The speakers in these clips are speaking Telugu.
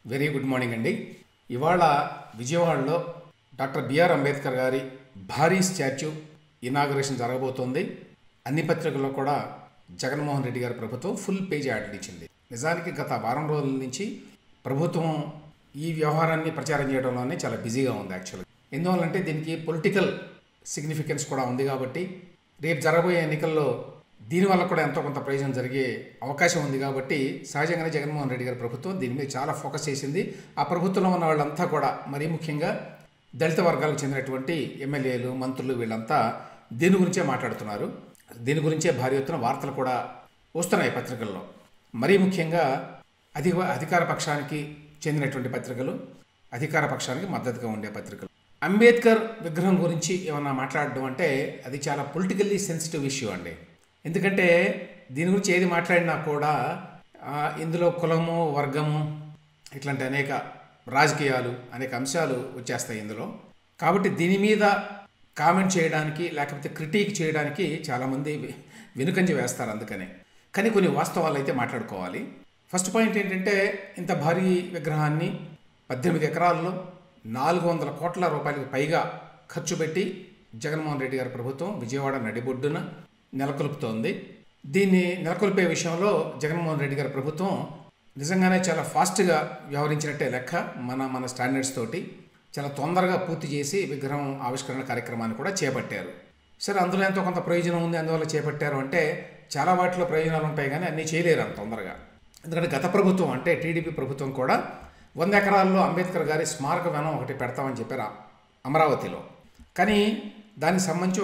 వెరీ గుడ్ మార్నింగ్ అండి. ఇవాళ విజయవాడలో డాక్టర్ బిఆర్ అంబేద్కర్ గారి భారీ స్టాచ్యూ ఇనాగరేషన్ జరగబోతోంది. అన్ని పత్రికల్లో కూడా జగన్మోహన్ రెడ్డి గారి ప్రభుత్వం ఫుల్ పేజ్ యాడ్లు ఇచ్చింది. నిజానికి గత వారం రోజుల నుంచి ప్రభుత్వం ఈ వ్యవహారాన్ని ప్రచారం చేయడంలోనే చాలా బిజీగా ఉంది యాక్చువల్గా. ఎందువల్లంటే దీనికి పొలిటికల్ సిగ్నిఫికెన్స్ కూడా ఉంది కాబట్టి రేపు జరగబోయే ఎన్నికల్లో దీనివల్ల కూడా ఎంతో కొంత ప్రయోజనం జరిగే అవకాశం ఉంది కాబట్టి సహజంగానే జగన్మోహన్ రెడ్డి గారి ప్రభుత్వం దీని మీద చాలా ఫోకస్ చేసింది. ఆ ప్రభుత్వంలో ఉన్న వాళ్ళంతా కూడా మరీ ముఖ్యంగా దళిత వర్గాలకు చెందినటువంటి ఎమ్మెల్యేలు, మంత్రులు వీళ్ళంతా దీని గురించే మాట్లాడుతున్నారు. దీని గురించే భారీ ఎత్తున వార్తలు కూడా వస్తున్నాయి పత్రికల్లో. మరీ ముఖ్యంగా అధికార పక్షానికి చెందినటువంటి పత్రికలు, అధికార పక్షానికి మద్దతుగా ఉండే పత్రికలు. అంబేద్కర్ విగ్రహం గురించి ఏమన్నా మాట్లాడడం అంటే అది చాలా పొలిటికల్లీ సెన్సిటివ్ ఇష్యూ అండి. ఎందుకంటే దీని గురించి ఏది మాట్లాడినా కూడా ఇందులో కులము, వర్గము ఇట్లాంటి అనేక రాజకీయాలు, అనేక అంశాలు వచ్చేస్తాయి ఇందులో. కాబట్టి దీని మీద కామెంట్ చేయడానికి లేకపోతే క్రిటిక్ చేయడానికి చాలామంది వెనుకంజ వేస్తారు. అందుకనే కానీ కొన్ని వాస్తవాలు అయితే మాట్లాడుకోవాలి. ఫస్ట్ పాయింట్ ఏంటంటే ఇంత భారీ విగ్రహాన్ని 18 ఎకరాల్లో 400 కోట్ల రూపాయలకు పైగా ఖర్చు పెట్టి జగన్మోహన్ రెడ్డి గారి ప్రభుత్వం విజయవాడ నడిబొడ్డున నెలకొల్పుతోంది. దీన్ని నెలకొల్పే విషయంలో జగన్మోహన్ రెడ్డి గారి ప్రభుత్వం నిజంగానే చాలా ఫాస్ట్గా వ్యవహరించినట్టే లెక్క. మన స్టాండర్డ్స్ తోటి చాలా తొందరగా పూర్తి చేసి విగ్రహం ఆవిష్కరణ కార్యక్రమాన్ని కూడా చేపట్టారు. సరే, అందులో ఎంతో కొంత ప్రయోజనం ఉంది, అందువల్ల చేపట్టారు అంటే చాలా వాటిలో ప్రయోజనాలు ఉంటాయి కానీ అన్నీ చేయలేరు అంత తొందరగా. ఎందుకంటే గత ప్రభుత్వం అంటే టీడీపీ ప్రభుత్వం కూడా 100 ఎకరాల్లో అంబేద్కర్ గారి స్మారక వనం ఒకటి పెడతామని చెప్పారు అమరావతిలో. కానీ దానికి సంబంధించి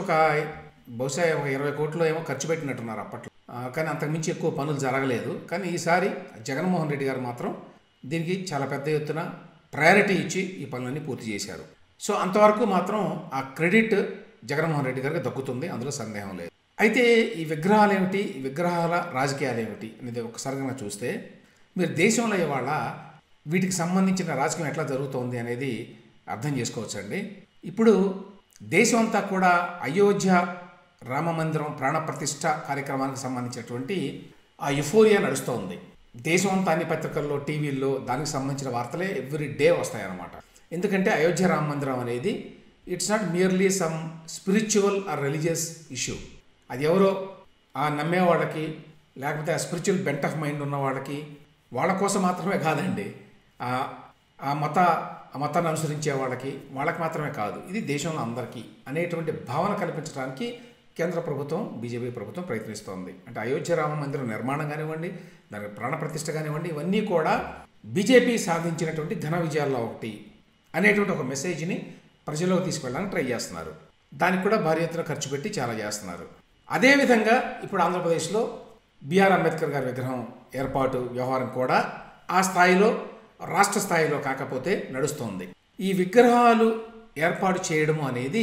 బహుశా 20 కోట్లు ఏమో ఖర్చు పెట్టినట్టున్నారు అప్పట్లో. కానీ అంతకుమించి ఎక్కువ పనులు జరగలేదు. కానీ ఈసారి జగన్మోహన్ రెడ్డి గారు మాత్రం దీనికి చాలా పెద్ద ఎత్తున ప్రయారిటీ ఇచ్చి ఈ పనులన్నీ పూర్తి చేశారు. సో అంతవరకు మాత్రం ఆ క్రెడిట్ జగన్మోహన్ రెడ్డి గారికి దక్కుతుంది, అందులో సందేహం లేదు. అయితే ఈ విగ్రహాలు ఏమిటి, ఈ విగ్రహాల రాజకీయాలు ఏమిటి అనేది ఒకసారిగా చూస్తే మీరు దేశంలో ఇవాళ వీటికి సంబంధించిన రాజకీయం ఎట్లా జరుగుతోంది అనేది అర్థం చేసుకోవచ్చండి. ఇప్పుడు దేశం అంతా కూడా అయోధ్య రామ మందిరం ప్రాణప్రతిష్ఠ కార్యక్రమానికి సంబంధించినటువంటి ఆ యుఫోరియా నడుస్తోంది. దేశం అంతా అన్ని పత్రికల్లో, టీవీల్లో దానికి సంబంధించిన వార్తలే ఎవ్రీ డే వస్తాయన్నమాట. ఎందుకంటే అయోధ్య రామ మందిరం అనేది it's not merely some spiritual or religious issue. అది ఎవరో ఆ నమ్మే వాళ్ళకి లేకపోతే ఆ స్పిరిచువల్ బెంట్ ఆఫ్ మైండ్ ఉన్న వాళ్ళకి వాళ్ళ కోసం మాత్రమే కాదండి. ఆ మతాన్ని అనుసరించే వాళ్ళకి మాత్రమే కాదు, ఇది దేశంలో అందరికీ అనేటువంటి భావన కల్పించడానికి కేంద్ర ప్రభుత్వం, బీజేపీ ప్రభుత్వం ప్రయత్నిస్తోంది. అంటే అయోధ్య రామ మందిరం నిర్మాణం కానివ్వండి, దానికి ప్రాణప్రతిష్ఠ కానివ్వండి, ఇవన్నీ కూడా బీజేపీ సాధించినటువంటి ఘన విజయాల్లో ఒకటి అనేటువంటి ఒక మెసేజ్ని ప్రజల్లోకి తీసుకెళ్ళడానికి ట్రై చేస్తున్నారు. దానికి కూడా భారీ ఎత్తున ఖర్చు పెట్టి చాలా చేస్తున్నారు. అదేవిధంగా ఇప్పుడు ఆంధ్రప్రదేశ్లో బిఆర్ అంబేద్కర్ గారి విగ్రహం ఏర్పాటు వ్యవహారం కూడా ఆ స్థాయిలో, రాష్ట్ర స్థాయిలో కాకపోతే నడుస్తోంది. ఈ విగ్రహాలు ఏర్పాటు చేయడము అనేది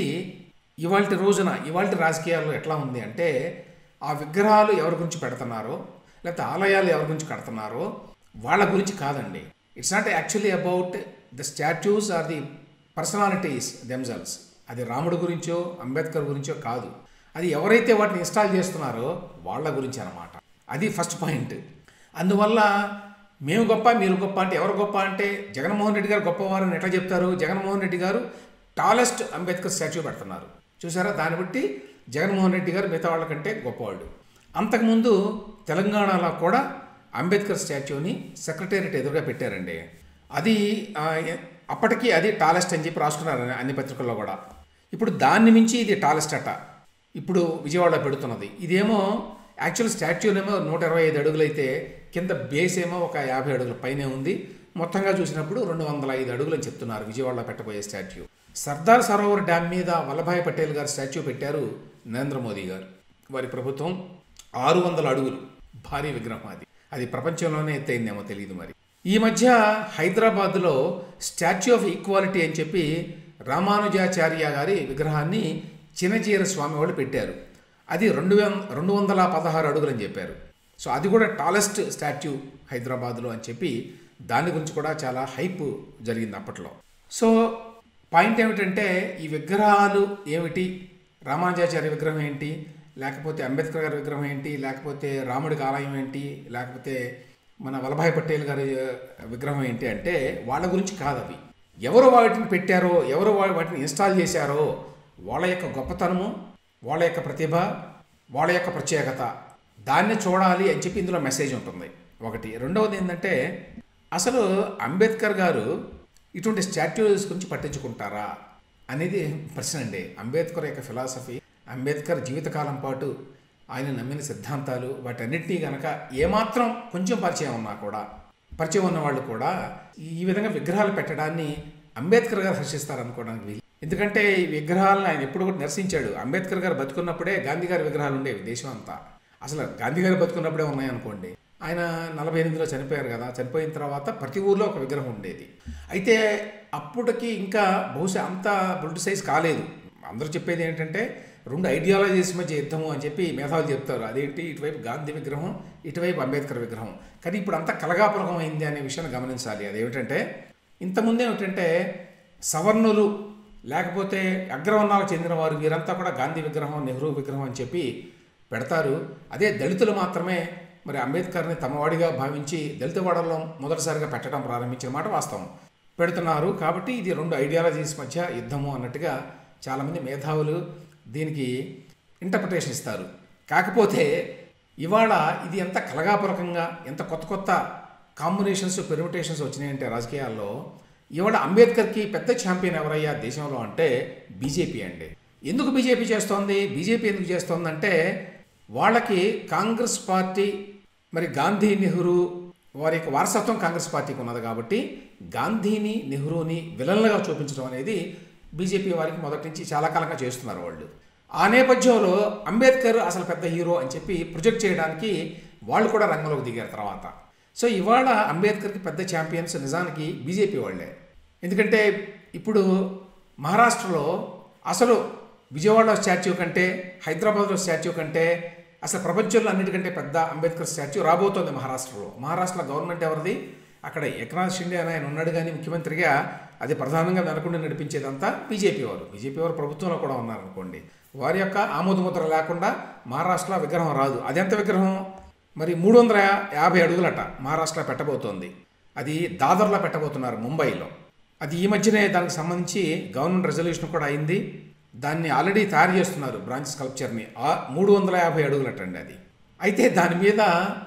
ఇవాళ రాజకీయాల్లో ఎట్లా ఉంది అంటే ఆ విగ్రహాలు ఎవరి గురించి పెడుతున్నారో లేకపోతే ఆలయాలు ఎవరి గురించి కడుతున్నారో వాళ్ళ గురించి కాదండి. It's not actually about the statues or the personalities themselves. అది రాముడు గురించో అంబేద్కర్ గురించో కాదు, అది ఎవరైతే వాటిని ఇన్స్టాల్ చేస్తున్నారో వాళ్ళ గురించి అన్నమాట. అది ఫస్ట్ పాయింట్. అందువల్ల మేము గొప్ప, మీరు గొప్ప అంటే ఎవరు గొప్ప అంటే జగన్మోహన్ రెడ్డి గారు గొప్పవారని ఎట్లా చెప్తారు? జగన్మోహన్ రెడ్డి గారు టాలెస్ట్ అంబేద్కర్ స్టాచ్యూ పెడుతున్నారు, చూసారా? దాన్ని బట్టి జగన్మోహన్ రెడ్డి గారు మిగతా వాళ్ళకంటే గొప్పవాళ్ళు. అంతకుముందు తెలంగాణలో కూడా అంబేద్కర్ స్టాచ్యూని సెక్రటేరియట్ ఎదురుగా పెట్టారండి. అది అప్పటికి అది టాలెస్ట్ అని చెప్పి రాసుకున్నారు అన్ని పత్రికల్లో కూడా. ఇప్పుడు దాన్ని మించి ఇది టాలెస్ట్ అట ఇప్పుడు విజయవాడలో పెడుతున్నది. ఇదేమో యాక్చువల్ స్టాచ్యూనేమో 125 అడుగులు అయితే కింద బేస్ ఏమో ఒక 50 అడుగుల పైనే ఉంది. మొత్తంగా చూసినప్పుడు 205 అడుగులు అని చెప్తున్నారు విజయవాడలో పెట్టబోయే స్టాచ్యూ. సర్దార్ సరోవర్ డ్యామ్ మీద వల్లభాయ్ పటేల్ గారు స్టాచ్యూ పెట్టారు నరేంద్ర మోదీ గారు. వారి ప్రభుత్వం 600 అడుగులు భారీ విగ్రహం. అది ప్రపంచంలోనే ఎత్తైందేమో తెలియదు మరి. ఈ మధ్య హైదరాబాద్లో స్టాచ్యూ ఆఫ్ ఈక్వాలిటీ అని చెప్పి రామానుజాచార్య గారి విగ్రహాన్ని చినజీర స్వామి వాళ్ళు పెట్టారు. అది 216 అడుగులు అని చెప్పారు. సో అది కూడా టాలెస్ట్ స్టాచ్యూ హైదరాబాద్లో అని చెప్పి దాని గురించి కూడా చాలా హైప్ జరిగింది అప్పట్లో. సో పాయింట్ ఏమిటంటే ఈ విగ్రహాలు ఏమిటి, రామానుజాచార్య విగ్రహం ఏంటి, లేకపోతే అంబేద్కర్ గారి విగ్రహం ఏంటి, లేకపోతే రాముడికి ఆలయం ఏంటి, లేకపోతే మన వల్లభాయ్ పటేల్ గారి విగ్రహం ఏంటి అంటే వాళ్ళ గురించి కాదు అవి. ఎవరు వాటిని పెట్టారో, ఎవరు వాటిని ఇన్స్టాల్ చేశారో వాళ్ళ యొక్క గొప్పతనము, వాళ్ళ యొక్క ప్రతిభ, వాళ్ళ యొక్క ప్రత్యేకత దాన్ని చూడాలి అని చెప్పి ఇందులో మెసేజ్ ఉంటుంది ఒకటి. రెండవది ఏంటంటే అసలు అంబేద్కర్ గారు ఇటువంటి స్టాట్యూస్ గురించి పట్టించుకుంటారా అనేది ప్రశ్న అండి. అంబేద్కర్ యొక్క ఫిలాసఫీ, అంబేద్కర్ జీవితకాలం పాటు ఆయన నమ్మిన సిద్ధాంతాలు, వాటన్నిటినీ కనుక ఏమాత్రం కొంచెం పరిచయం ఉన్న వాళ్ళు కూడా ఈ విధంగా విగ్రహాలు పెట్టడాన్ని అంబేద్కర్ గారు హర్షిస్తారనుకోవడానికి వీలు. ఎందుకంటే ఈ విగ్రహాలను ఆయన ఎప్పుడు కూడా నిరసించాడు. అంబేద్కర్ గారు బతుకున్నప్పుడే గాంధీ గారి విగ్రహాలు ఉండేవి దేశం అంతా. అసలు గాంధీ గారు బతుకున్నప్పుడే ఉన్నాయనుకోండి. ఆయన 48లో చనిపోయారు కదా, చనిపోయిన తర్వాత ప్రతి ఊర్లో ఒక విగ్రహం ఉండేది. అయితే అప్పటికి ఇంకా బహుశా అంత పొలిటిసైజ్ కాలేదు. అందరూ చెప్పేది ఏంటంటే 2 ఐడియాలజీస్ మధ్య యుద్ధము అని చెప్పి మేధావులు చెప్తారు. అదేంటి, ఇటువైపు గాంధీ విగ్రహం, ఇటువైపు అంబేద్కర్ విగ్రహం. కానీ ఇప్పుడు అంతా కలగాపులగం అయింది అనే విషయాన్ని గమనించాలి. అదేమిటంటే ఇంతకుముందు ఏమిటంటే సవర్ణులు లేకపోతే అగ్రవర్ణాలకు చెందిన వారు వీరంతా కూడా గాంధీ విగ్రహం, నెహ్రూ విగ్రహం అని చెప్పి పెడతారు. అదే దళితులు మాత్రమే మరి అంబేద్కర్ని తమవాడిగా భావించి దళిత వాడల్లో మొదటిసారిగా పెట్టడం ప్రారంభించిన మాట వాస్తవం, పెడుతున్నారు. కాబట్టి ఇది 2 ఐడియాలజీస్ మధ్య యుద్ధము అన్నట్టుగా చాలామంది మేధావులు దీనికి ఇంటర్ప్రిటేషన్ ఇస్తారు. కాకపోతే ఇవాళ ఇది ఎంత కలగాపులకంగా, ఎంత కొత్త కాంబినేషన్స్, పెర్మిటేషన్స్ వచ్చినాయంటే రాజకీయాల్లో, ఇవాళ అంబేద్కర్కి పెద్ద ఛాంపియన్ ఎవరయ్యా దేశంలో అంటే బీజేపీ అండి. ఎందుకు బీజేపీ చేస్తోంది? బీజేపీ ఎందుకు చేస్తోందంటే వాళ్ళకి కాంగ్రెస్ పార్టీ, మరి గాంధీ, నెహ్రూ వారి యొక్క వారసత్వం కాంగ్రెస్ పార్టీకి ఉన్నది కాబట్టి గాంధీని, నెహ్రూని విలన్లుగా చూపించడం అనేది బీజేపీ వారికి మొదటి నుంచి చాలా కాలంగా చేస్తున్నారు వాళ్ళు. ఆ నేపథ్యంలో అంబేద్కర్ అసలు పెద్ద హీరో అని చెప్పి ప్రొజెక్ట్ చేయడానికి వాళ్ళు కూడా రంగంలోకి దిగారు తర్వాత. సో ఇవాళ అంబేద్కర్కి పెద్ద ఛాంపియన్స్ నిజానికి బీజేపీ వాళ్ళే. ఎందుకంటే ఇప్పుడు మహారాష్ట్రలో అసలు విజయవాడలో స్టాచ్యూ కంటే, హైదరాబాద్లో స్టాచ్యూ కంటే అసలు ప్రపంచంలో అన్నిటికంటే పెద్ద అంబేద్కర్ స్టాచ్యూ రాబోతోంది మహారాష్ట్రలో. మహారాష్ట్రలో గవర్నమెంట్ ఎవరిది? అక్కడ ఏకనాథ్ షిండే అని ఆయన ఉన్నాడు, కానీ ముఖ్యమంత్రిగా అది ప్రధానంగా వెనకుండా నడిపించేదంతా బీజేపీ వారు. బీజేపీ వారు ప్రభుత్వంలో కూడా ఉన్నారనుకోండి. వారి యొక్క ఆమోదముద్ర లేకుండా మహారాష్ట్రలో విగ్రహం రాదు. అదెంత విగ్రహం? మరి 350 అడుగులట మహారాష్ట్రలో పెట్టబోతోంది. అది దాదర్లో పెట్టబోతున్నారు, ముంబైలో. అది ఈ మధ్యనే దానికి సంబంధించి గవర్నమెంట్ రెజల్యూషన్ కూడా అయింది. దాన్ని ఆల్రెడీ తయారు చేస్తున్నారు, బ్రాంచ్ స్కల్ప్చర్ని. 350 అడుగులటండి అది. అయితే దాని మీద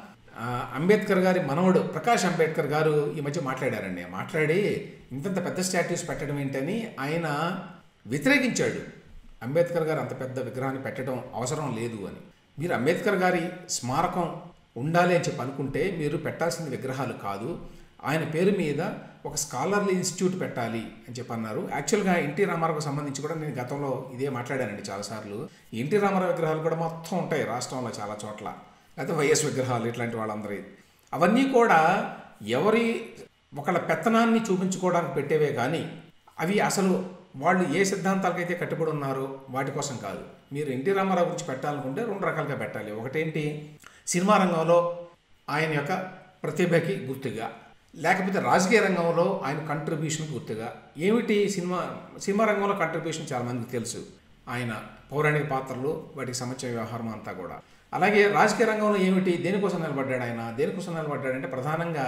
అంబేద్కర్ గారి మనవడు ప్రకాష్ అంబేద్కర్ గారు ఈ మధ్య మాట్లాడారండి. మాట్లాడి ఇంతంత పెద్ద స్టాట్యూస్ పెట్టడం ఏంటని ఆయన వ్యతిరేకించాడు. అంబేద్కర్ గారు అంత పెద్ద విగ్రహాన్ని పెట్టడం అవసరం లేదు అని. మీరు అంబేద్కర్ గారి స్మారకం ఉండాలి అని చెప్పి అనుకుంటే మీరు పెట్టాల్సిన విగ్రహాలు కాదు, ఆయన పేరు మీద ఒక స్కాలర్లీ ఇన్స్టిట్యూట్ పెట్టాలి అని చెప్పి అన్నారు. యాక్చువల్గా ఎన్టీ రామారావుకు సంబంధించి కూడా నేను గతంలో ఇదే మాట్లాడానండి చాలాసార్లు. ఎన్టీ రామారావు విగ్రహాలు కూడా మొత్తం ఉంటాయి రాష్ట్రంలో చాలా చోట్ల, లేకపోతే వైఎస్ విగ్రహాలు, ఇట్లాంటి వాళ్ళందరి. అవన్నీ కూడా ఎవరి ఒకళ్ళ పెత్తనాన్ని చూపించుకోవడానికి పెట్టేవే కానీ అవి అసలు వాళ్ళు ఏ సిద్ధాంతాలకైతే కట్టుబడి ఉన్నారో వాటి కోసం కాదు. మీరు ఎన్టీ రామారావు గురించి పెట్టాలనుకుంటే 2 రకాలుగా పెట్టాలి. ఒకటేంటి, సినిమా రంగంలో ఆయన యొక్క ప్రతిభకి గుర్తుగా, లేకపోతే రాజకీయ రంగంలో ఆయన కంట్రిబ్యూషన్ గుర్తుగా. ఏమిటి సినిమా రంగంలో కంట్రిబ్యూషన్ చాలామందికి తెలుసు, ఆయన పౌరాణిక పాత్రలు, వాటికి సంబంధించిన వ్యవహారం అంతా కూడా. అలాగే రాజకీయ రంగంలో ఏమిటి, దేనికోసం నిలబడ్డాడు ఆయన? దేనికోసం నిలబడ్డాడంటే ప్రధానంగా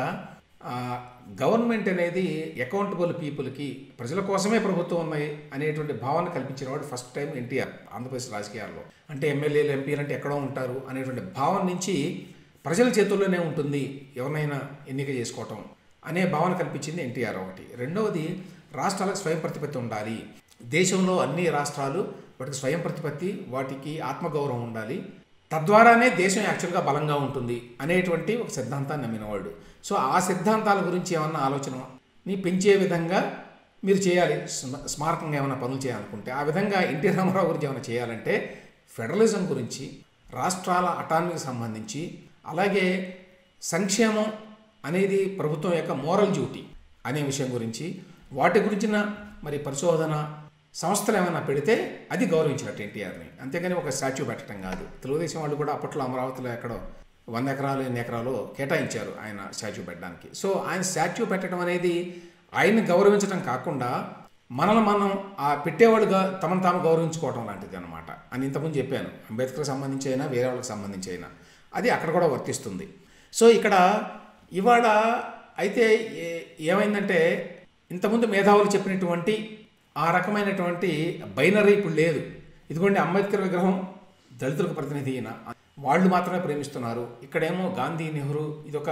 గవర్నమెంట్ అనేది అకౌంటబుల్ పీపుల్కి, ప్రజల కోసమే ప్రభుత్వం ఉన్నాయి అనేటువంటి భావన కల్పించిన వాడు ఫస్ట్ టైం ఎన్టీఆర్ ఆంధ్రప్రదేశ్ రాజకీయాల్లో. అంటే ఎమ్మెల్యేలు, ఎంపీలు అంటే ఎక్కడో ఉంటారు అనేటువంటి భావన నుంచి ప్రజల చేతుల్లోనే ఉంటుంది ఎవరినైనా ఎన్నిక చేసుకోవటం అనే భావన కల్పించింది ఎన్టీఆర్ ఒకటి. రెండవది, రాష్ట్రాలకు స్వయం ప్రతిపత్తి ఉండాలి. దేశంలో అన్ని రాష్ట్రాలు వాటికి స్వయం ప్రతిపత్తి, వాటికి ఆత్మగౌరవం ఉండాలి. తద్వారానే దేశం యాక్చువల్గా బలంగా ఉంటుంది అనేటువంటి ఒక సిద్ధాంతాన్ని నమ్మినవాడు. సో ఆ సిద్ధాంతాల గురించి ఏమన్నా ఆలోచనని పెంచే విధంగా మీరు చేయాలి. స్మారకంగా ఏమైనా పనులు చేయాలనుకుంటే ఆ విధంగా ఎన్టీ రామారావు గురించి ఏమైనా చేయాలంటే ఫెడరలిజం గురించి, రాష్ట్రాల అటానమీకి సంబంధించి, అలాగే సంక్షేమం అనేది ప్రభుత్వం యొక్క మోరల్ డ్యూటీ అనే విషయం గురించి, వాటి గురించిన మరి పరిశోధన సంస్థలు ఏమైనా పెడితే అది గౌరవించినట్టు ఎన్టీఆర్ని. అంతేగాని ఒక స్టాచ్యూ పెట్టడం కాదు. తెలుగుదేశం వాళ్ళు కూడా అప్పట్లో అమరావతిలో ఎక్కడో 100 ఎకరాలు 8 ఎకరాలు కేటాయించారు ఆయన స్టాచ్యూ పెట్టడానికి. సో ఆయన స్టాచ్యూ పెట్టడం అనేది ఆయన్ని గౌరవించడం కాకుండా మనల్ని మనం ఆ పెట్టేవాళ్ళుగా తమను తాము గౌరవించుకోవడం లాంటిది అనమాట అని ఇంతకుముందు చెప్పాను. అంబేద్కర్కి సంబంధించి అయినా వేరే వాళ్ళకి సంబంధించి అయినా అది అక్కడ కూడా వర్తిస్తుంది. సో ఇక్కడ ఇవాళ అయితే ఏమైందంటే ఇంతకుముందు మేధావులు చెప్పినటువంటి ఆ రకమైనటువంటి బైనరీ ఇప్పుడు లేదు. ఇదిగోండి అంబేద్కర్ విగ్రహం దళితులకు ప్రతినిధి అయిన వాళ్ళు మాత్రమే ప్రేమిస్తున్నారు, ఇక్కడేమో గాంధీ నెహ్రూ ఇదొక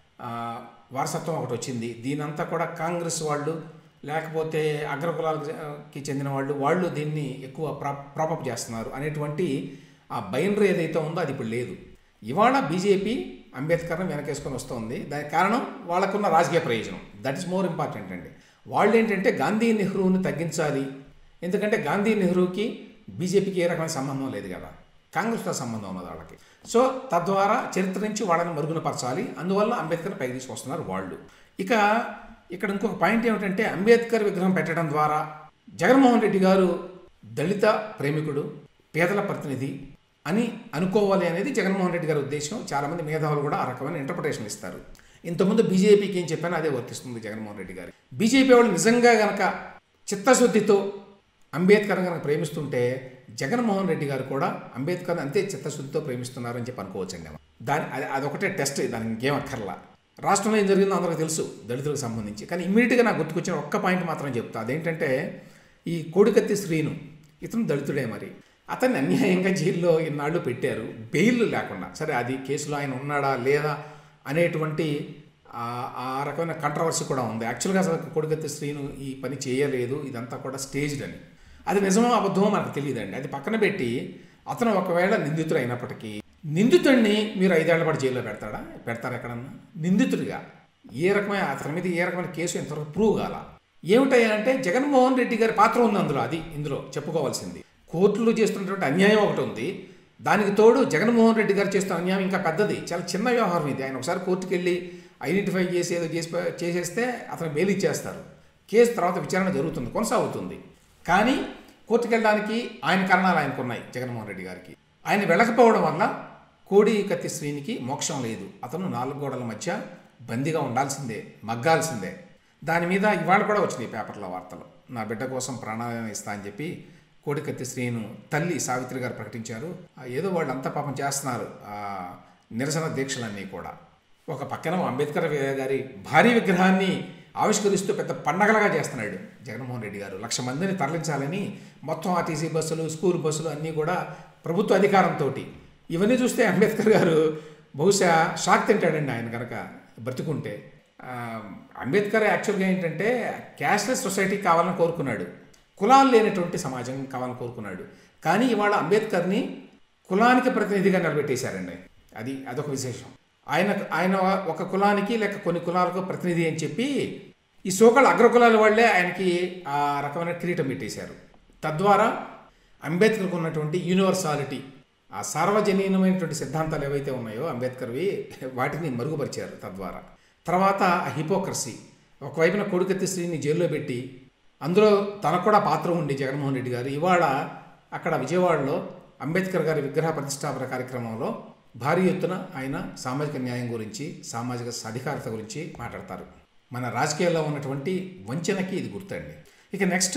వారసత్వం ఒకటి వచ్చింది, దీనంతా కూడా కాంగ్రెస్ వాళ్ళు లేకపోతే అగ్రకులాలకి చెందిన వాళ్ళు దీన్ని ఎక్కువ ప్రాపప్ చేస్తున్నారు అనేటువంటి ఆ బైనరీ ఏదైతే ఉందో అది ఇప్పుడు లేదు. ఇవాళ బీజేపీ అంబేద్కర్ని వెనకేసుకొని వస్తుంది. దానికి కారణం వాళ్ళకున్న రాజకీయ ప్రయోజనం. దట్ ఈస్ మోర్ ఇంపార్టెంట్ అండి. వాళ్ళు ఏంటంటే గాంధీ నెహ్రూని తగ్గించాలి, ఎందుకంటే గాంధీ నెహ్రూకి బీజేపీకి ఏ రకమైన సంబంధం లేదు కదా, కాంగ్రెస్తో సంబంధం ఉన్నది వాళ్ళకి. సో తద్వారా చరిత్ర నుంచి వాళ్ళని మరుగునపరచాలి, అందువల్ల అంబేద్కర్ పైకి తీసుకొస్తున్నారు వాళ్ళు. ఇక్కడ ఇంకొక పాయింట్ ఏమిటంటే అంబేద్కర్ విగ్రహం పెట్టడం ద్వారా జగన్మోహన్ రెడ్డి గారు దళిత ప్రేమికుడు, పేదల ప్రతినిధి అని అనుకోవాలి అనేది జగన్మోహన్ రెడ్డి గారి ఉద్దేశం. చాలామంది మేధావులు కూడా ఆ రకమైన ఇంటర్ప్రిటేషన్ ఇస్తారు. ఇంతకుముందు బీజేపీకి ఏం చెప్పానో అదే వర్తిస్తుంది జగన్మోహన్ రెడ్డి గారు. బీజేపీ వాళ్ళు నిజంగా గనక చిత్తశుద్ధితో అంబేద్కర్ కనుక ప్రేమిస్తుంటే జగన్మోహన్ రెడ్డి గారు కూడా అంబేద్కర్ని అంతే చిత్తశుద్ధితో ప్రేమిస్తున్నారని చెప్పి అనుకోవచ్చండి. అదొకటే టెస్ట్, దానికి ఇంకేం అక్కర్లా. రాష్ట్రంలో ఏం జరిగిందో అందరికీ తెలుసు దళితులకు సంబంధించి. కానీ ఇమ్మీడియట్గా నాకు గుర్తుకొచ్చిన ఒక్క పాయింట్ మాత్రం చెప్తా, అదేంటంటే ఈ కోడికత్తి శ్రీను, ఇతను దళితుడే, మరి అతన్ని అన్యాయంగా జైల్లో ఇన్నాళ్ళు పెట్టారు బెయిల్ లేకుండా. సరే అది కేసులో ఆయన ఉన్నాడా లేదా అనేటువంటి ఆ రకమైన కంట్రవర్సీ కూడా ఉంది. యాక్చువల్గా అసలు కోడికత్తి శ్రీను ఈ పని చేయలేదు, ఇదంతా కూడా స్టేజ్డ్ అని. అది నిజమో అబద్ధమో మనకు తెలియదండి. అది పక్కన పెట్టి అతను ఒకవేళ నిందితుడు అయినప్పటికీ నిందితుడిని మీరు 5 ఏళ్ల పాటు జైల్లో పెడతారు ఎక్కడన్నా నిందితుడిగా? ఏ రకమైన అతని మీద ఏ రకమైన కేసు ఎంతవరకు ప్రూవ్ కాల. ఏమిటయ్యా అంటే జగన్మోహన్ రెడ్డి గారి పాత్ర ఉంది అందులో. అది ఇందులో చెప్పుకోవాల్సింది. కోర్టులు చేస్తున్నటువంటి అన్యాయం ఒకటి ఉంది, దానికి తోడు జగన్మోహన్ రెడ్డి గారు చేస్తున్న అన్యాయం ఇంకా పెద్దది. చాలా చిన్న వ్యవహారం ఇది. ఆయన ఒకసారి కోర్టుకు వెళ్ళి ఐడెంటిఫై చేసి ఏదో చేసేస్తే అతను బెయిల్ ఇచ్చేస్తారు. కేసు తర్వాత విచారణ జరుగుతుంది, కొనసాగుతుంది. కానీ కోర్టుకు వెళ్ళడానికి ఆయన కారణాలు ఆయనకు ఉన్నాయి జగన్మోహన్ రెడ్డి గారికి. ఆయన వెళ్ళకపోవడం వల్ల కోడికత్తి శ్రీనికి మోక్షం లేదు. అతను 4 గోడల మధ్య బందీగా ఉండాల్సిందే, మగ్గాల్సిందే. దాని మీద ఇవాళ కూడా వచ్చినాయి పేపర్లో వార్తలు. నా బిడ్డ కోసం ప్రాణాలను ఇస్తా అని చెప్పి కోడికత్తి శ్రీను తల్లి సావిత్రి గారు ప్రకటించారు. ఏదో వాళ్ళు అంతా పాపం చేస్తున్నారు నిరసన దీక్షలన్నీ కూడా. ఒక పక్కన అంబేద్కర్ గారి భారీ విగ్రహాన్ని ఆవిష్కరిస్తూ పెద్ద పండగలుగా చేస్తున్నాడు జగన్మోహన్ రెడ్డి గారు. 1,00,000 మందిని తరలించాలని మొత్తం ఆర్టీసీ బస్సులు, స్కూల్ బస్సులు అన్నీ కూడా ప్రభుత్వ అధికారంతో. ఇవన్నీ చూస్తే అంబేద్కర్ గారు బహుశా షాక్ తింటాడండి ఆయన కనుక బ్రతుకుంటే. అంబేద్కర్ యాక్చువల్గా ఏంటంటే క్యాష్లెస్ సొసైటీ కావాలని కోరుకున్నాడు, కులాలు లేనటువంటి సమాజం కావాలని కోరుకున్నాడు. కానీ ఇవాళ అంబేద్కర్ని కులానికి ప్రతినిధిగా నిలబెట్టేశారండి. అదొక విశేషం. ఆయన ఒక కులానికి లేక కొన్ని కులాలకు ప్రతినిధి అని చెప్పి ఈ సోకాళ్ళ అగ్రకులాల వాళ్ళే ఆయనకి ఆ రకమైన కిరీటం పెట్టేశారు. తద్వారా అంబేద్కర్కు ఉన్నటువంటి యూనివర్సాలిటీ, ఆ సార్వజనీనమైనటువంటి సిద్ధాంతాలు ఏవైతే ఉన్నాయో అంబేద్కర్వి, వాటిని మరుగుపరిచారు. తద్వారా తర్వాత ఆ హిపోక్రసీ, ఒకవైపున కోడికత్తి శ్రీని జైల్లో పెట్టి అందులో తనకు కూడా పాత్ర ఉండి జగన్మోహన్ రెడ్డి గారు ఇవాళ అక్కడ విజయవాడలో అంబేద్కర్ గారి విగ్రహ ప్రతిష్టాపన కార్యక్రమంలో భారీ ఎత్తున ఆయన సామాజిక న్యాయం గురించి, సామాజిక సాధికారత గురించి మాట్లాడతారు. మన రాజకీయాల్లో ఉన్నటువంటి వంచనకి ఇది గుర్తండి. ఇక నెక్స్ట్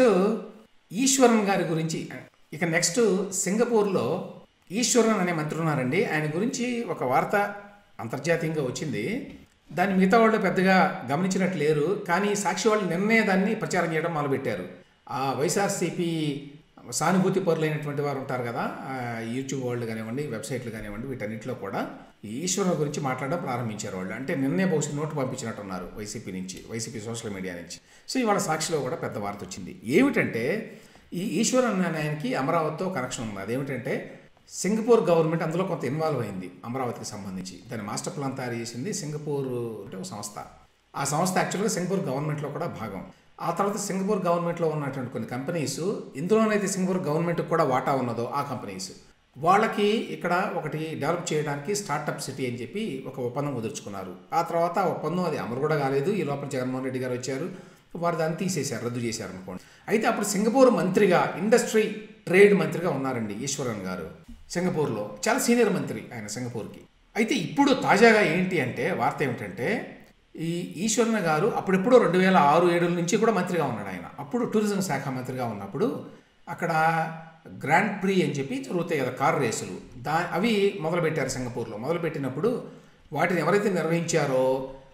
ఈశ్వరన్ గారి గురించి. ఇక నెక్స్ట్ సింగపూర్లో ఈశ్వరన్ అనే మంత్రి ఉన్నారండి. ఆయన గురించి ఒక వార్త అంతర్జాతీయంగా వచ్చింది. దాన్ని మిగతా వాళ్ళు పెద్దగా గమనించినట్లు లేరు. కానీ సాక్షి వాళ్ళు నిన్నే దాన్ని ప్రచారం చేయడం మొదలుపెట్టారు. ఆ వైఎస్ఆర్సీపీ సానుభూతి పరులైనటువంటి వారు ఉంటారు కదా, యూట్యూబ్ వాళ్ళు కానివ్వండి, వెబ్సైట్లు కానివ్వండి, వీటన్నిటిలో కూడా ఈ ఈశ్వరన్ గురించి మాట్లాడడం ప్రారంభించారు వాళ్ళు. అంటే నిన్నే బహుశా నోటు పంపించినట్టున్నారు వైసీపీ సోషల్ మీడియా నుంచి. సో ఇవాళ సాక్షిలో కూడా పెద్ద వార్త వచ్చింది. ఏమిటంటే ఈ ఈశ్వరన్ అనే ఆయనకి అమరావతితో కనెక్షన్ ఉంది. అదేమిటంటే సింగపూర్ గవర్నమెంట్ అందులో కొంత ఇన్వాల్వ్ అయింది అమరావతికి సంబంధించి. దాని మాస్టర్ ప్లాన్ తయారు చేసింది సింగపూర్ అంటే ఒక సంస్థ. ఆ సంస్థ యాక్చువల్గా సింగపూర్ గవర్నమెంట్లో కూడా భాగం. ఆ తర్వాత సింగపూర్ గవర్నమెంట్లో ఉన్నటువంటి కొన్ని కంపెనీస్, ఇందులోనైతే సింగపూర్ గవర్నమెంట్కి కూడా వాటా ఉన్నదో ఆ కంపెనీస్, వాళ్ళకి ఇక్కడ ఒకటి డెవలప్ చేయడానికి స్టార్టప్ సిటీ అని చెప్పి ఒక ఒప్పందం కుదుర్చుకున్నారు. ఆ తర్వాత ఆ ఒప్పందం అది అమలు కూడా కాలేదు. ఈ లోపల జగన్మోహన్ రెడ్డి గారు వచ్చారు, వారు దాన్ని తీసేశారు, రద్దు చేశారు అనుకోండి. అయితే అప్పుడు సింగపూర్ మంత్రిగా, ఇండస్ట్రీ ట్రేడ్ మంత్రిగా ఉన్నారండి ఈశ్వరన్ గారు. సింగపూర్లో చాలా సీనియర్ మంత్రి ఆయన సింగపూర్కి. అయితే ఇప్పుడు తాజాగా ఏంటి అంటే వార్త ఏమిటంటే ఈ ఈశ్వరన్ గారు అప్పుడెప్పుడో 2006-7 నుంచి కూడా మంత్రిగా ఉన్నాడు ఆయన. అప్పుడు టూరిజం శాఖ మంత్రిగా ఉన్నప్పుడు అక్కడ గ్రాండ్ ప్రీ అని చెప్పి జరుగుతాయి కదా కారు రేసులు, అవి మొదలుపెట్టారు సింగపూర్లో. మొదలుపెట్టినప్పుడు వాటిని ఎవరైతే నిర్వహించారో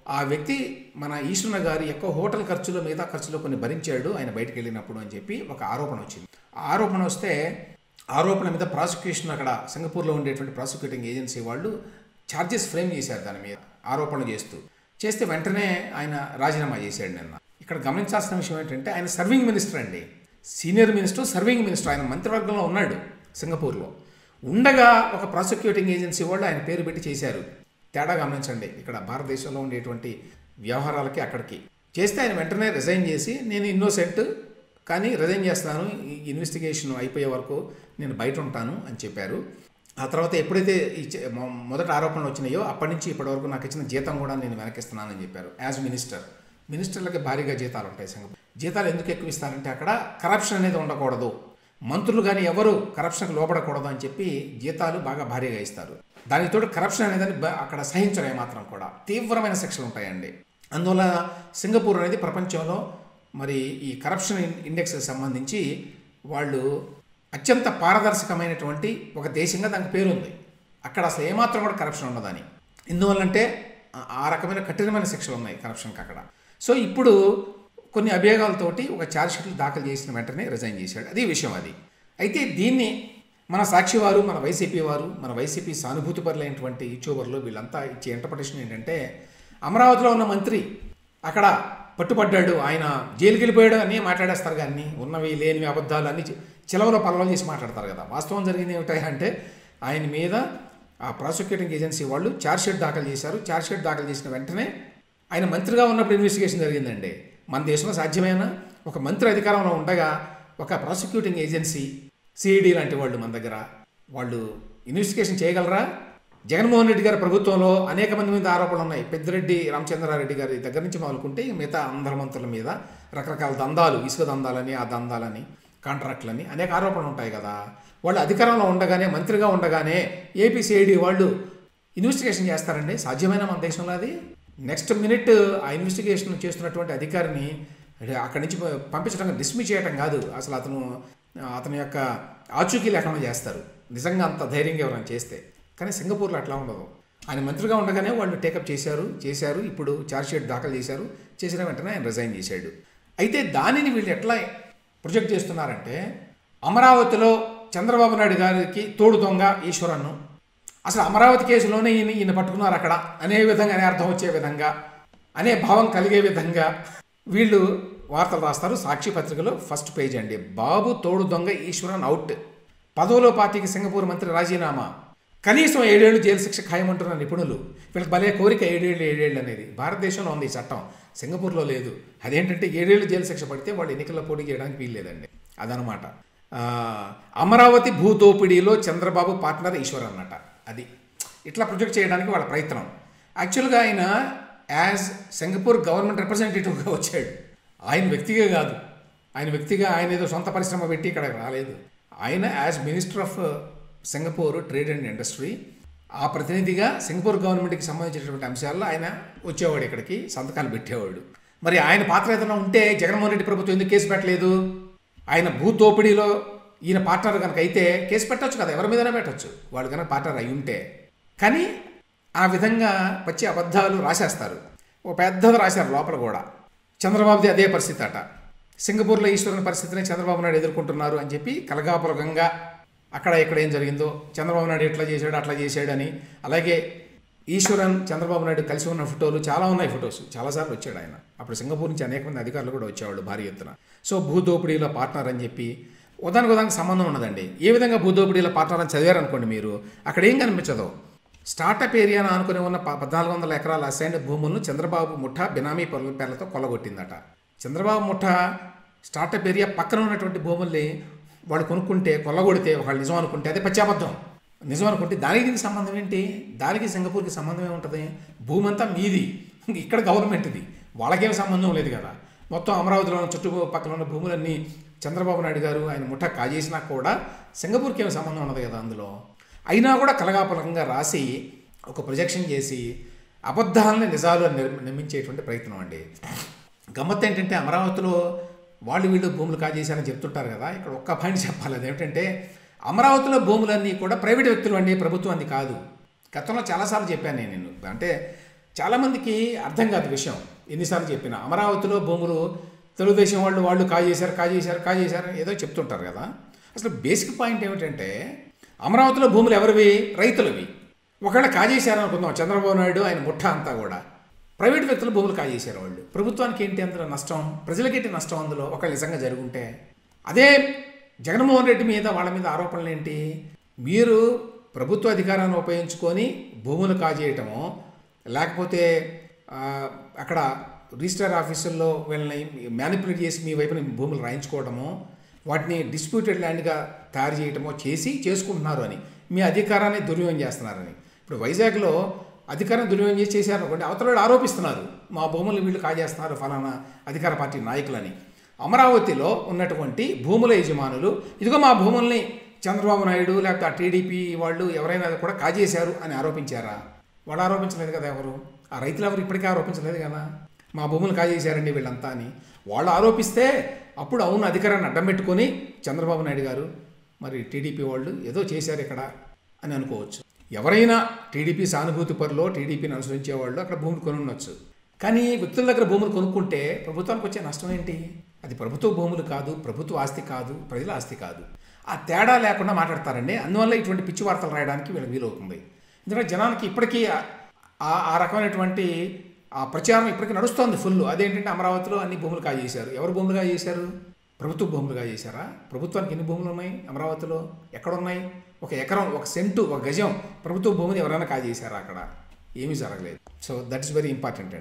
ఆ వ్యక్తి మన ఈశ్వరన్న గారి యొక్క హోటల్ ఖర్చులు మిగతా ఖర్చులు కొన్ని భరించాడు ఆయన బయటకు వెళ్ళినప్పుడు అని చెప్పి ఒక ఆరోపణ వచ్చింది. ఆరోపణ వస్తే ఆరోపణ మీద ప్రాసిక్యూషన్ అక్కడ సింగపూర్లో ఉండేటువంటి ప్రాసిక్యూటింగ్ ఏజెన్సీ వాళ్ళు ఛార్జెస్ ఫ్రేమ్ చేశారు దాని మీద ఆరోపణలు చేస్తే వెంటనే ఆయన రాజీనామా చేశాడు నిన్న. ఇక్కడ గమనించాల్సిన విషయం ఏంటంటే ఆయన సర్వింగ్ మినిస్టర్ అండి, సీనియర్ మినిస్టర్, సర్వింగ్ మినిస్టర్. ఆయన మంత్రివర్గంలో ఉన్నాడు సింగపూర్లో. ఉండగా ఒక ప్రాసిక్యూటింగ్ ఏజెన్సీ వాళ్ళు ఆయన పేరు పెట్టి చేశారు. తేడా గమనించండి. ఇక్కడ భారతదేశంలో ఉండేటువంటి వ్యవహారాలకి అక్కడికి చేస్తే ఆయన వెంటనే రిజైన్ చేసి నేను ఇన్నోసెంట్ కానీ రిజైన్ చేస్తున్నాను, ఈ ఇన్వెస్టిగేషన్ అయిపోయే వరకు నేను బయట ఉంటాను అని చెప్పారు. ఆ తర్వాత ఎప్పుడైతే ఈ మొదట ఆరోపణలు వచ్చినాయో అప్పటి నుంచి ఇప్పటి వరకు నాకు ఇచ్చిన జీతం కూడా నేను వెనకిస్తున్నానని చెప్పారు. యాజ్ మినిస్టర్లకి భారీగా జీతాలు ఉంటాయి సింగపూర్. జీతాలు ఎందుకు ఎక్కువ ఇస్తారంటే అక్కడ కరప్షన్ అనేది ఉండకూడదు, మంత్రులు కానీ ఎవరు కరప్షన్కి లోపడకూడదు అని చెప్పి జీతాలు బాగా భారీగా ఇస్తారు. దానితో కరప్షన్ అనేదాన్ని అక్కడ సహించడం ఏమాత్రం కూడా తీవ్రమైన శిక్షలు ఉంటాయండి. అందువల్ల సింగపూర్ అనేది ప్రపంచంలో మరి ఈ కరప్షన్ ఇండెక్స్కి సంబంధించి వాళ్ళు అత్యంత పారదర్శకమైనటువంటి ఒక దేశంగా దానికి పేరుంది. అక్కడ అసలు ఏమాత్రం కూడా కరప్షన్ ఉండదని. ఎందువల్లంటే ఆ రకమైన కఠినమైన శిక్షలు ఉన్నాయి కరప్షన్కి అక్కడ. సో ఇప్పుడు కొన్ని అభియోగాలతోటి ఒక ఛార్జ్షీట్లు దాఖలు చేసిన వెంటనే రిజైన్ చేశాడు. అది విషయం. అది అయితే దీన్ని మన సాక్షి వారు, మన వైసీపీ వారు, మన వైసీపీ సానుభూతిపరులైనటువంటి యూట్యూబర్లు వీళ్ళంతా ఇచ్చే ఇంటర్ప్రిటేషన్ ఏంటంటే అమరావతిలో ఉన్న మంత్రి అక్కడ పట్టుబడ్డాడు, ఆయన జైలుకి వెళ్ళిపోయాడు అని మాట్లాడేస్తారు. కానీ ఉన్నవి లేనివి అబద్ధాలు అన్ని చిలవలో పలవలు చేసి మాట్లాడతారు కదా. వాస్తవం జరిగింది ఏమిటంటే ఆయన మీద ఆ ప్రాసిక్యూటింగ్ ఏజెన్సీ వాళ్ళు ఛార్జ్షీట్ దాఖలు చేశారు. ఛార్జ్షీట్ దాఖలు చేసిన వెంటనే ఆయన మంత్రిగా ఉన్నప్పుడు ఇన్వెస్టిగేషన్ జరిగిందండి. మన దేశంలో సాధ్యమైన ఒక మంత్రి అధికారంలో ఉండగా ఒక ప్రాసిక్యూటింగ్ ఏజెన్సీ సిఐడి లాంటి వాళ్ళు మన దగ్గర వాళ్ళు ఇన్వెస్టిగేషన్ చేయగలరా? జగన్మోహన్ రెడ్డి గారి ప్రభుత్వంలో అనేక మంది మీద ఆరోపణలు ఉన్నాయి. పెద్దిరెడ్డి రామచంద్రారెడ్డి గారి దగ్గర నుంచి మొదలుకుంటే మిగతా అందరి మంత్రుల మీద రకరకాల దందాలు, ఇసుక దందాలని, ఆ దందాలని, కాంట్రాక్టులని అనేక ఆరోపణలు ఉంటాయి కదా. వాళ్ళు అధికారంలో ఉండగానే, మంత్రిగా ఉండగానే ఏపీ సిఐడి వాళ్ళు ఇన్వెస్టిగేషన్ చేస్తారండి. సాధ్యమైన మన దేశంలో అది? నెక్స్ట్ మినిట్ ఆ ఇన్వెస్టిగేషన్ చేస్తున్నటువంటి అధికారిని అక్కడి నుంచి పంపించడం, డిస్మిస్ చేయడం కాదు, అసలు అతని యొక్క ఆచూకీ లేకుండా చేస్తారు. నిజంగా అంత ధైర్యంగా ఎవరైనా చేస్తే. కానీ సింగపూర్లో అట్లా ఉండదు. ఆయన మంత్రిగా ఉండగానే వాళ్ళు టేకప్ చేశారు. ఇప్పుడు ఛార్జ్షీట్ దాఖలు చేసిన వెంటనే ఆయన రిజైన్ చేశాడు. అయితే దానిని వీళ్ళు ఎట్లా ప్రొజెక్ట్ చేస్తున్నారంటే అమరావతిలో చంద్రబాబు నాయుడు గారికి తోడు దొంగ ఈశ్వరన్ను, అసలు అమరావతి కేసులోనే ఈయన పట్టుకున్నారు అక్కడ అనే విధంగా, అనే అర్థం వచ్చే విధంగా, అనే భావం కలిగే విధంగా వీళ్ళు వార్తలు రాస్తారు. సాక్షి పత్రికలో ఫస్ట్ పేజ్ అండి. బాబు తోడు దొంగ ఈశ్వరన్ అవుట్, పదవులో పార్టీకి సింగపూర్ మంత్రి రాజీనామా, కనీసం 7 ఏళ్ళు జైలు శిక్ష ఖాయమంటున్న నిపుణులు. వీళ్ళకి భలే కోరిక 7 ఏళ్ళు అనేది. భారతదేశంలో ఉంది ఈ చట్టం, సింగపూర్లో లేదు. అదేంటంటే 7 ఏళ్ళు జైలు శిక్ష పడితే వాళ్ళు ఎన్నికల్లో పోటీ చేయడానికి వీల్లేదండి. అదనమాట. అమరావతి భూదోపిడీలో చంద్రబాబు పార్ట్నర్ ఈశ్వర్ అన్నట. అది ఇట్లా ప్రొజెక్ట్ చేయడానికి వాళ్ళ ప్రయత్నం. యాక్చువల్గా ఆయన యాజ్ సింగపూర్ గవర్నమెంట్ రిప్రజెంటేటివ్గా వచ్చాడు. ఆయన వ్యక్తిగా కాదు, ఆయన ఏదో సొంత పరిశ్రమ పెట్టి ఇక్కడ రాలేదు. ఆయన as minister of Singapore trade and industry, ఆ ప్రతినిధిగా సింగపూర్ గవర్నమెంట్కి సంబంధించినటువంటి అంశాల్లో ఆయన వచ్చేవాడు, ఇక్కడికి సంతకాలు పెట్టేవాడు. మరి ఆయన పాత్ర ఏదైనా ఉంటే జగన్మోహన్ రెడ్డి ప్రభుత్వం ఎందుకు కేసు పెట్టలేదు? ఆయన భూదోపిడీలో ఈయన పార్ట్నర్ కనుక అయితే కేసు పెట్టచ్చు కదా, ఎవరి మీదైనా పెట్టచ్చు వాళ్ళు కనుక పార్ట్నర్ అయి ఉంటే. కానీ ఆ విధంగా పచ్చి అబద్ధాలు రాసేస్తారు. ఓ పెద్దది రాశారు లోపల కూడా. చంద్రబాబుది అదే పరిస్థితి అట. సింగపూర్లో ఈశ్వరుని పరిస్థితిని చంద్రబాబు నాయుడు ఎదుర్కొంటున్నారు అని చెప్పి కలగాపులగంగా అక్కడ ఇక్కడ ఏం జరిగిందో, చంద్రబాబు నాయుడు ఎట్లా చేశాడు అట్లా చేశాడని. అలాగే ఈశ్వరన్ చంద్రబాబు నాయుడు కలిసి ఉన్న ఫోటోలు చాలా ఉన్నాయి. ఫొటోస్ చాలాసార్లు వచ్చాడు ఆయన. అప్పుడు సింగపూర్ నుంచి అనేక మంది అధికారులు కూడా వచ్చేవాళ్ళు భారీ ఎత్తున. సో భూదోపిడీలో పార్ట్నర్ అని చెప్పి ఉదానికి సంబంధం ఉన్నదండి. ఏ విధంగా భూదోపిడీలో పార్ట్నర్ అని చదివారనుకోండి మీరు, అక్కడ ఏం కనిపించదు. స్టార్టప్ ఏరియాను ఆనుకుని ఉన్న 1400 ఎకరాల అసైన్డ్ భూములను చంద్రబాబు ముఠా బినామీ పేర్లతో కొల్లగొట్టిందట. చంద్రబాబు ముఠా స్టార్టప్ ఏరియా పక్కన ఉన్నటువంటి భూముల్ని వాళ్ళు కొనుక్కుంటే, కొల్లగొడితే ఒకళ్ళు నిజం అనుకుంటే అదే పచ్చాబద్ధం. నిజం అనుకుంటే దానికి దీనికి సంబంధం ఏంటి? దానికి సింగపూర్కి సంబంధం ఏముంటుంది? భూమి అంతా మీది, ఇక్కడ గవర్నమెంట్ది, వాళ్ళకేం సంబంధం లేదు కదా. మొత్తం అమరావతిలో చుట్టుపక్కల ఉన్న భూములన్నీ చంద్రబాబు నాయుడు గారు ఆయన ముఠా కాజేసినా కూడా సింగపూర్కి ఏమి సంబంధం ఉండదు కదా అందులో. అయినా కూడా కలగాపులకంగా రాసి ఒక ప్రొజెక్షన్ చేసి అబద్ధాలని నిజాలు నిర్మించేటువంటి ప్రయత్నం అండి. గమ్మత్తు ఏంటంటే అమరావతిలో వీళ్ళు భూములు కాజేశారని చెప్తుంటారు కదా. ఇక్కడ ఒక్క పాయింట్ చెప్పాలి, అదేమిటంటే అమరావతిలో భూములన్నీ కూడా ప్రైవేట్ వ్యక్తులు అండి, ప్రభుత్వం అది కాదు. గతంలో చాలాసార్లు చెప్పాను నేను. అంటే చాలామందికి అర్థం కాదు విషయం. ఎన్నిసార్లు చెప్పినా అమరావతిలో భూములు తెలుగుదేశం వాళ్ళు కాజేశారు ఏదో చెప్తుంటారు కదా. అసలు బేసిక్ పాయింట్ ఏమిటంటే అమరావతిలో భూములు ఎవరివి? రైతులవి. ఒకవేళ కాజేశారనుకుందాం, చంద్రబాబు నాయుడు ఆయన ముఠా అంతా కూడా ప్రైవేట్ వ్యక్తుల భూములు కాజేశారు వాళ్ళు. ప్రభుత్వానికి ఏంటి అందులో నష్టం? ప్రజలకేంటి నష్టం అందులో ఒకవేళ నిజంగా జరుగుంటే? అదే జగన్మోహన్ రెడ్డి మీద వాళ్ళ మీద ఆరోపణలు ఏంటి? మీరు ప్రభుత్వ అధికారాన్ని ఉపయోగించుకొని భూములు కాజేయటము, లేకపోతే అక్కడ రిజిస్టర్ ఆఫీసుల్లో వీళ్ళని మ్యానిపులేట్ చేసి మీ వైపున భూములు రాయించుకోవడము, వాటిని డిస్ప్యూటెడ్ ల్యాండ్గా తయారు చేయటమో చేసుకుంటున్నారు అని, మీ అధికారాన్ని దుర్వినియోగం చేస్తున్నారని. ఇప్పుడు వైజాగ్లో అధికారం దుర్వినియోగం చేశారనుకోండి, అవతల ఆరోపిస్తున్నారు మా భూములు వీళ్ళు కాజేస్తున్నారు ఫలానా అధికార పార్టీ నాయకులని. అమరావతిలో ఉన్నటువంటి భూముల యజమానులు ఇదిగో మా భూముల్ని చంద్రబాబు నాయుడు లేకపోతే ఆ టీడీపీ వాళ్ళు ఎవరైనా కూడా కాజేశారు అని ఆరోపించారా? వాళ్ళు ఆరోపించలేదు కదా. ఎవరు? ఆ రైతులు ఎవరు ఇప్పటికీ ఆరోపించలేదు కదా మా భూములు కాజేశారండి వీళ్ళంతా అని. వాళ్ళు ఆరోపిస్తే అప్పుడు అవును అధికారాన్ని అడ్డం పెట్టుకొని చంద్రబాబు నాయుడు గారు మరి టీడీపీ వాళ్ళు ఏదో చేశారు ఇక్కడ అని అనుకోవచ్చు. ఎవరైనా టీడీపీ సానుభూతి పరులో టీడీపీని అనుసరించే వాళ్ళు అక్కడ భూములు కొనుక్కోవచ్చు. కానీ వ్యక్తుల దగ్గర భూములు కొనుక్కుంటే ప్రభుత్వానికి వచ్చే నష్టం ఏంటి? అది ప్రభుత్వ భూములు కాదు, ప్రభుత్వ ఆస్తి కాదు, ప్రజల ఆస్తి కాదు. ఆ తేడా లేకుండా మాట్లాడతారండి. అందువల్ల ఇటువంటి పిచ్చి వార్తలు రాయడానికి వీళ్ళకి వీలవుతుంది. ఎందుకంటే జనానికి ఇప్పటికీ ఆ రకమైనటువంటి ఆ ప్రచారం ఇప్పటికీ నడుస్తోంది ఫుల్. అదేంటంటే అమరావతిలో అన్ని భూములు కాజేశారు. ఎవరు భూములు కాజేశారు? ప్రభుత్వ భూములు కాజేశారా? ప్రభుత్వానికి ఎన్ని భూములు ఉన్నాయి అమరావతిలో? ఎక్కడున్నాయి? ఒక ఎకరం, ఒక సెంటు, ఒక గజం ప్రభుత్వ భూమిని ఎవరైనా కాజేశారా? అక్కడ ఏమీ జరగలేదు. So that is very important.